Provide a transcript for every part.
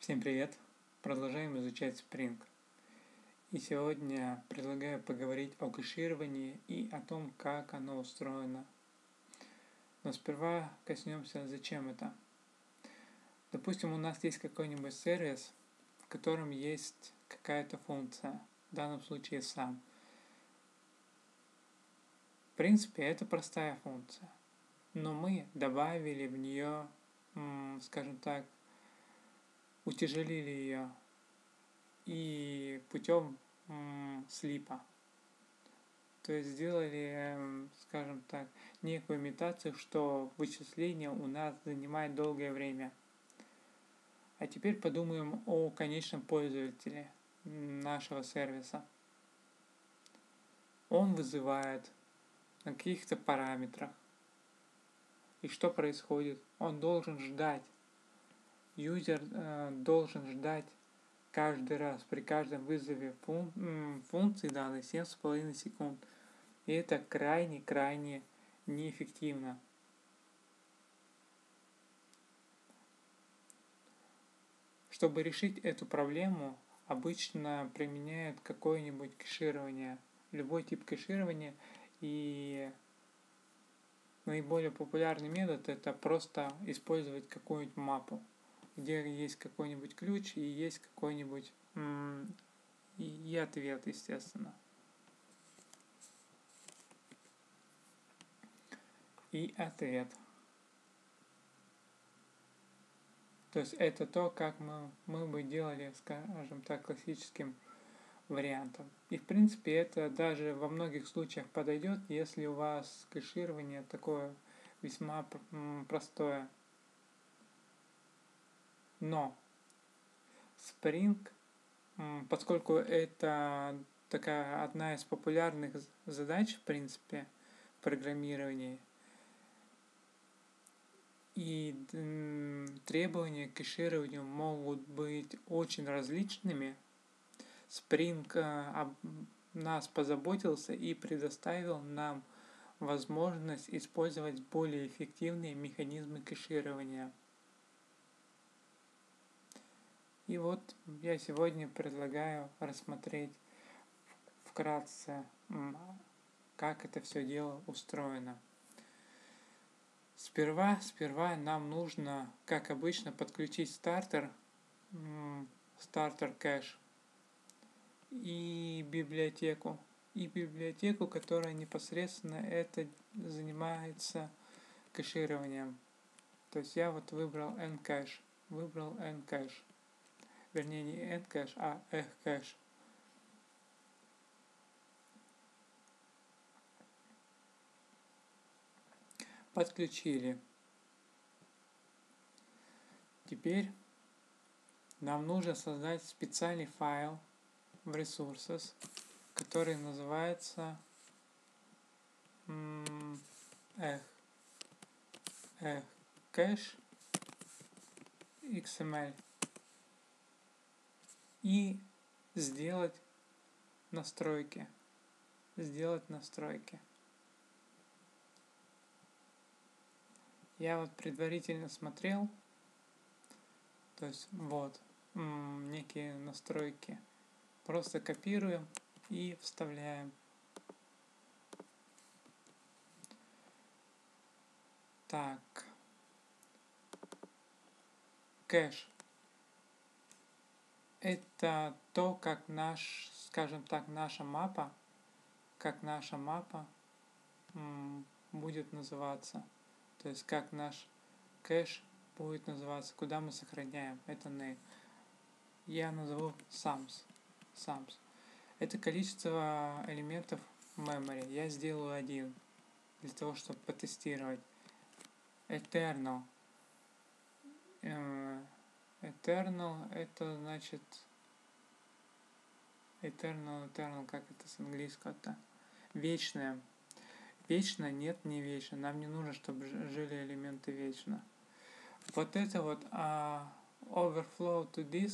Всем привет! Продолжаем изучать Spring. И сегодня предлагаю поговорить о кэшировании и о том, как оно устроено. Но сперва коснемся, зачем это. Допустим, у нас есть какой-нибудь сервис, в котором есть какая-то функция, в данном случае сам. В принципе, это простая функция, но мы добавили в нее, скажем так, утяжелили ее и путем слипа. То есть сделали, скажем так, некую имитацию, что вычисление у нас занимает долгое время. А теперь подумаем о конечном пользователе нашего сервиса. Он вызывает на каких-то параметрах. И что происходит? Он должен ждать. Юзер должен ждать каждый раз при каждом вызове функции данной 7,5 секунд. И это крайне неэффективно. Чтобы решить эту проблему, обычно применяют какое-нибудь кэширование, любой тип кэширования, и наиболее популярный метод это просто использовать какую-нибудь мапу, где есть какой-нибудь ключ и есть какой-нибудь и ответ, естественно. И ответ. То есть это то, как мы бы делали, скажем так, классическим вариантом. И в принципе это даже во многих случаях подойдет, если у вас кэширование такое весьма простое. Но Spring, поскольку это такая одна из популярных задач в принципе в программировании, и требования к кэшированию могут быть очень различными, Spring нас позаботился и предоставил нам возможность использовать более эффективные механизмы кэширования. И вот я сегодня предлагаю рассмотреть вкратце, как это все дело устроено. Сперва нам нужно, как обычно, подключить стартер кэш и библиотеку, которая непосредственно это занимается кэшированием. То есть я вот выбрал Ncache, вернее не Ncache, а Cache. Подключили. Теперь нам нужно создать специальный файл в Resources, который называется cache XML, и сделать настройки. Я вот предварительно смотрел, то есть вот некие настройки. Просто копируем и вставляем. Так. Кэш. Это то, как скажем так, наша мапа будет называться. То есть как наш кэш будет называться, куда мы сохраняем. Это name. Я назову sums. Это количество элементов memory. Я сделаю один, для того, чтобы потестировать. Eternal это значит eternal, как это с английского-то? Вечное. Вечно? Нет, не вечно. Нам не нужно, чтобы жили элементы вечно. Вот это вот overflow to disk.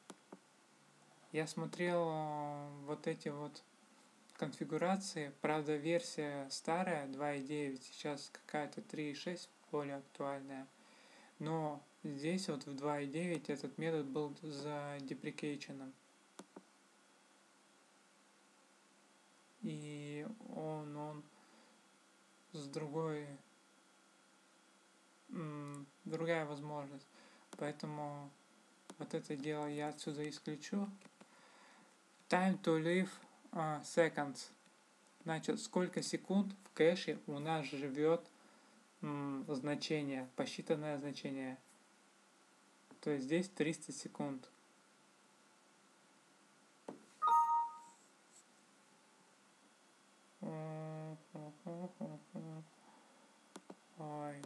Я смотрел вот эти вот конфигурации. Правда, версия старая, 2.9, сейчас какая-то 3.6, более актуальная. Но здесь вот в 2.9 этот метод был задеприкейченным. И он с другая возможность. Поэтому вот это дело я отсюда исключу. Time to live seconds. Значит, сколько секунд в кэше у нас живет значение, посчитанное значение. То есть здесь 300 секунд. Ой.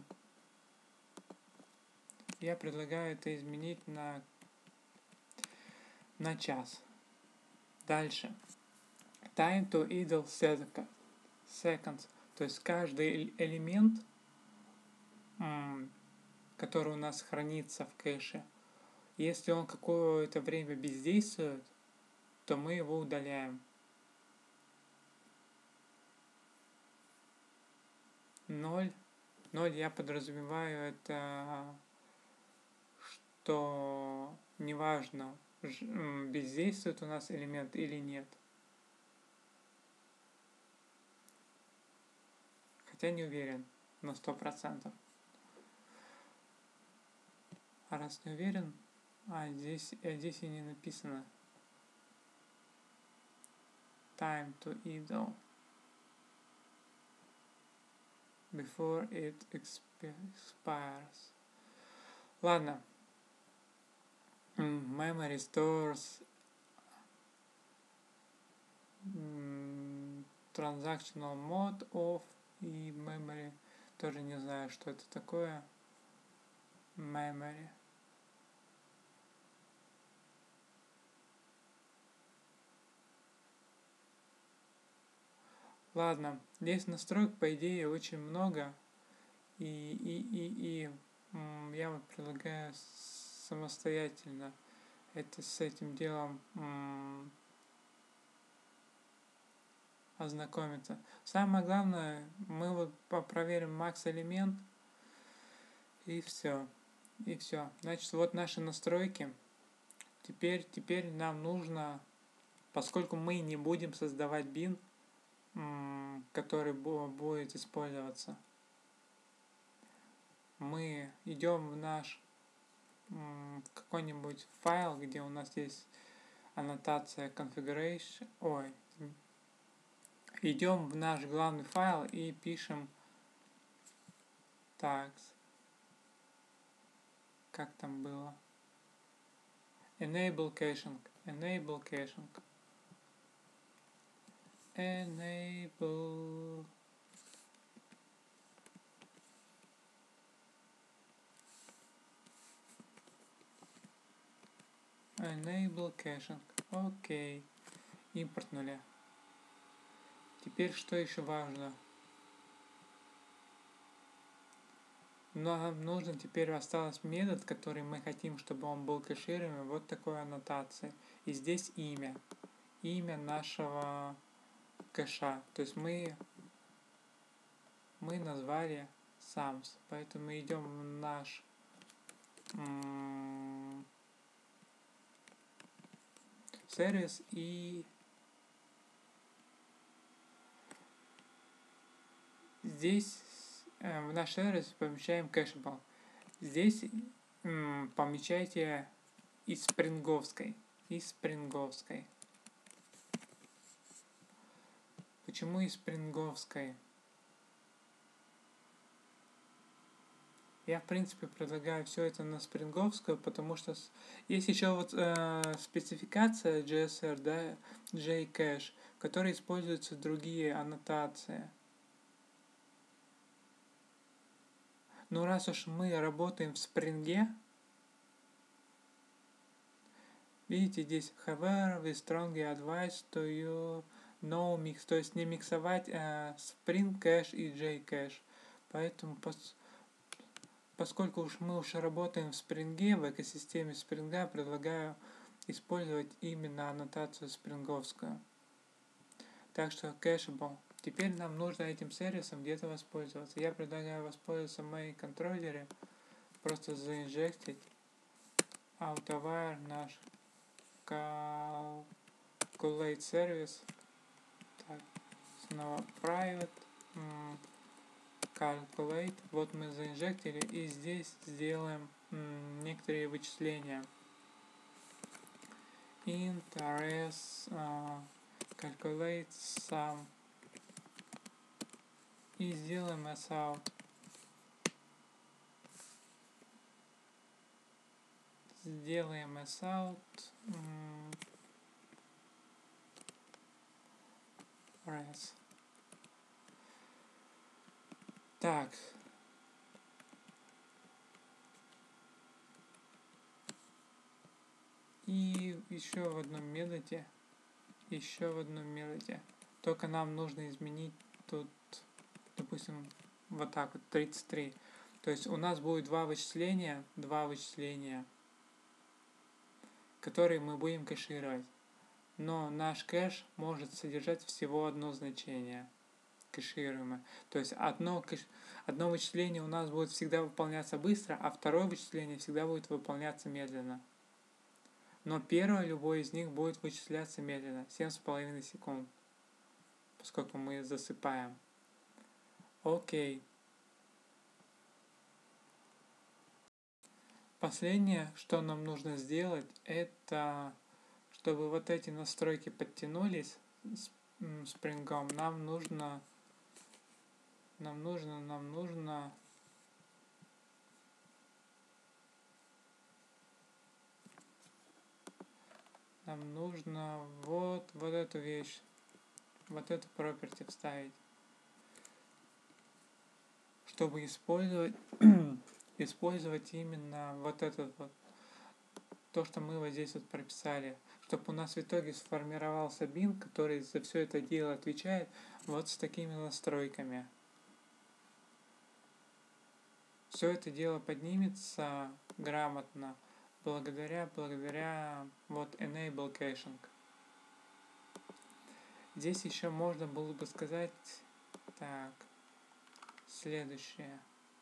Я предлагаю это изменить на час. Дальше. Time to idle seconds. То есть каждый элемент, который у нас хранится в кэше, если он какое-то время бездействует, то мы его удаляем. 0 я подразумеваю это, что неважно, бездействует у нас элемент или нет. Хотя не уверен на 100%. А раз не уверен, здесь и не написано. Time to idle before it expires. Ладно. Memory stores transactional mode off и memory. Тоже не знаю, что это такое. Memory. Ладно, здесь настроек, по идее, очень много. И я вот предлагаю самостоятельно с этим делом ознакомиться. Самое главное, мы вот проверим max элемент и все. Значит, вот наши настройки. Теперь нам нужно, поскольку мы не будем создавать бин, который будет использоваться, мы идем в наш какой-нибудь файл, где у нас есть аннотация configuration. Идем в наш главный файл и пишем так. Как там было? Enable caching. Enable caching. Окей. Импортнули. Теперь что еще важно? Нам нужен теперь остался метод, который мы хотим, чтобы он был кэшируемый, вот такой аннотации. И здесь имя. Имя нашего кэша. То есть мы назвали sums. Поэтому мы идем в наш сервис и здесь в наш сервис помещаем кэшебл. Здесь помечайте из спринговской. Почему из спринговской? Я, в принципе, предлагаю все это на спринговскую, потому что есть еще вот спецификация JSR, да, JCache, в которой используются другие аннотации. Но раз уж мы работаем в спринге, видите, здесь however, we strongly advise to you no mix, то есть не миксовать Spring Cache и JCache. Поэтому, поскольку мы работаем в спринге, в экосистеме спринга, предлагаю использовать именно аннотацию спринговскую. Так что cacheable. Теперь нам нужно этим сервисом где-то воспользоваться. Я предлагаю воспользоваться в моей контроллере. просто заинжектить outwire наш calculate сервис. Так, снова private calculate. Вот мы заинжектили, и здесь сделаем некоторые вычисления. Int rs calculate sum. И сделаем sout. Сделаем sout. Res. Так. И еще в одном методе. Только нам нужно изменить тут, допустим, вот так вот, 33. То есть у нас будет два вычисления, которые мы будем кэшировать. Но наш кэш может содержать всего одно значение кэшируемое. То есть одно вычисление у нас будет всегда выполняться быстро, а второе вычисление всегда будет выполняться медленно. Но первое, любой из них, будет вычисляться медленно, 7,5 секунд, поскольку мы засыпаем. Окей. Последнее, что нам нужно сделать, это, чтобы вот эти настройки подтянулись с спрингом, нам нужно вот эту вещь, вот эту property вставить, чтобы использовать именно вот этот вот, то, что мы вот здесь вот прописали, чтобы у нас в итоге сформировался бин, который за все это дело отвечает вот с такими настройками. Все это дело поднимется грамотно благодаря вот enable caching. Здесь еще можно было бы сказать так, следующее.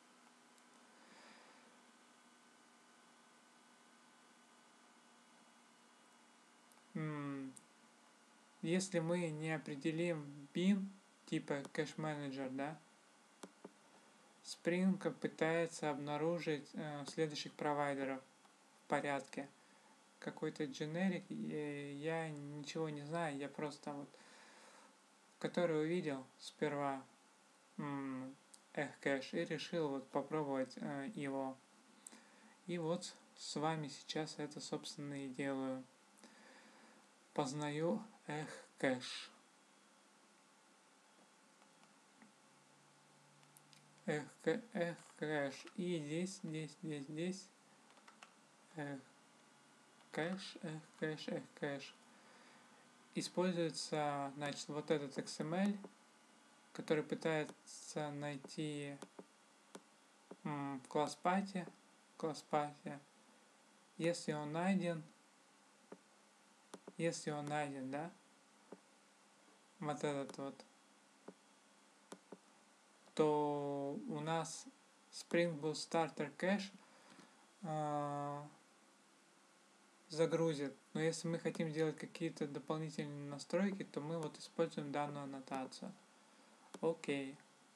Если мы не определим bin типа cache manager, да, Spring пытается обнаружить следующих провайдеров в порядке. Какой-то generic, я ничего не знаю, я просто вот, который увидел сперва cache и решил вот попробовать его. И вот с вами сейчас это, собственно, и делаю. Познаю cache. Cache. И здесь cache. Используется, значит, вот этот XML, который пытается найти класс party. Если он найден, да, вот этот вот, то у нас Spring Boot Starter Cache загрузит. Но если мы хотим сделать какие-то дополнительные настройки, то мы вот используем данную аннотацию. Окей.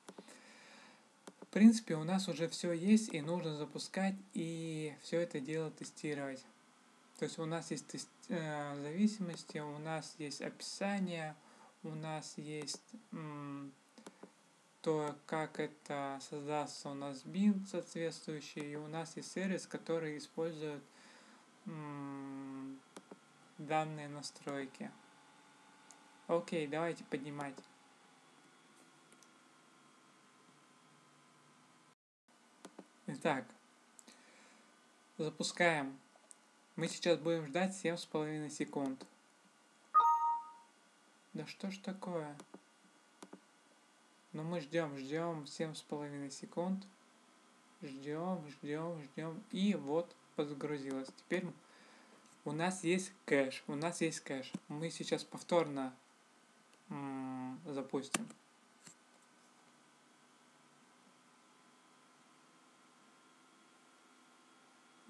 В принципе, у нас уже все есть, и нужно запускать и все это дело тестировать. То есть у нас есть зависимости, у нас есть описание, у нас есть то, как это создастся, у нас bin соответствующий, и у нас есть сервис, который использует данные настройки. Окей, давайте поднимать. Итак, запускаем. Мы сейчас будем ждать 7,5 секунд. Да что ж такое? Но мы ждем 7,5 секунд. Ждем. И вот подгрузилось. Теперь у нас есть кэш. Мы сейчас повторно запустим.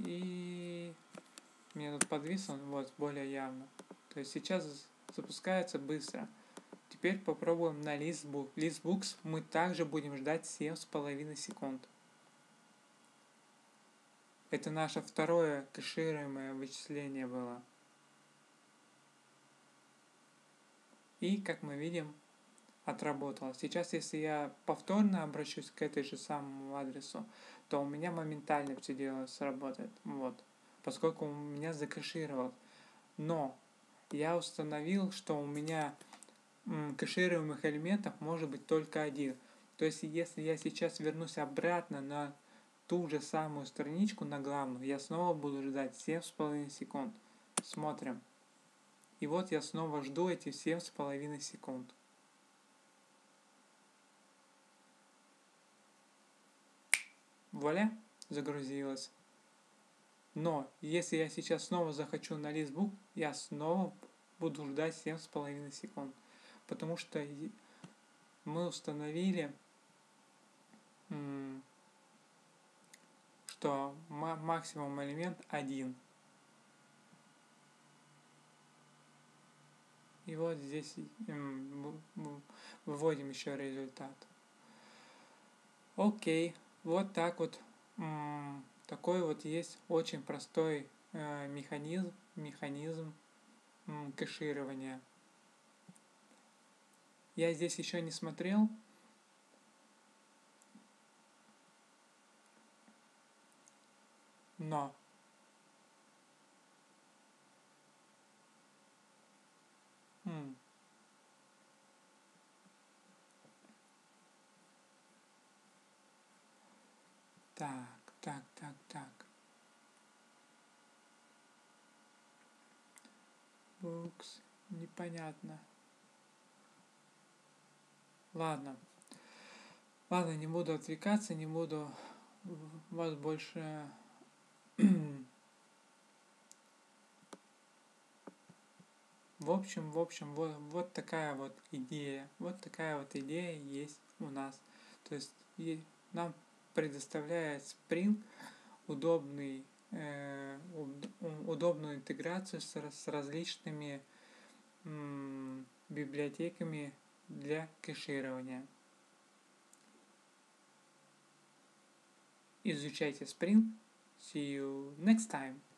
И мне тут подвисло, вот, более явно. То есть сейчас запускается быстро. Теперь попробуем на Listbook. Listbooks мы также будем ждать 7,5 секунд. Это наше второе кэшируемое вычисление было. И, как мы видим, отработало. Сейчас, если я повторно обращусь к этой же самому адресу, то у меня моментально все дело сработает. Вот. Поскольку у меня закэшировал. Но я установил, что у меня кэшируемых элементов может быть только один. То есть, если я сейчас вернусь обратно на ту же самую страничку, на главную, я снова буду ждать 7,5 секунд. Смотрим. И вот я снова жду эти 7,5 секунд. Вуаля, загрузилась. Но если я сейчас снова захочу на листбук, я снова буду ждать 7,5 секунд. Потому что мы установили, что максимум элемент 1. И вот здесь выводим еще результат. Окей, вот так вот. Такой вот есть очень простой механизм кэширования. Я здесь еще не смотрел. Но так. Букс, непонятно. Ладно, не буду отвлекаться, не буду вас больше в общем, вот такая вот идея. Вот такая вот идея есть у нас. То есть нам предоставляет Spring удобную интеграцию с различными библиотеками для кэширования. Изучайте Spring. See you next time.